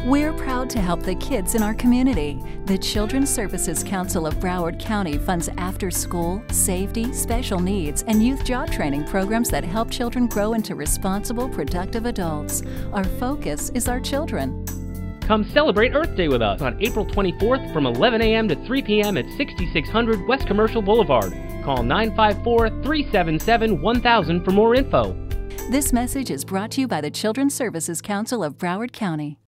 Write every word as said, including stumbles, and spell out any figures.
We're proud to help the kids in our community. The Children's Services Council of Broward County funds after-school, safety, special needs, and youth job training programs that help children grow into responsible, productive adults. Our focus is our children. Come celebrate Earth Day with us on April twenty-fourth from eleven a m to three p m at sixty-six hundred West Commercial Boulevard. Call nine five four, three seven seven, one thousand for more info. This message is brought to you by the Children's Services Council of Broward County.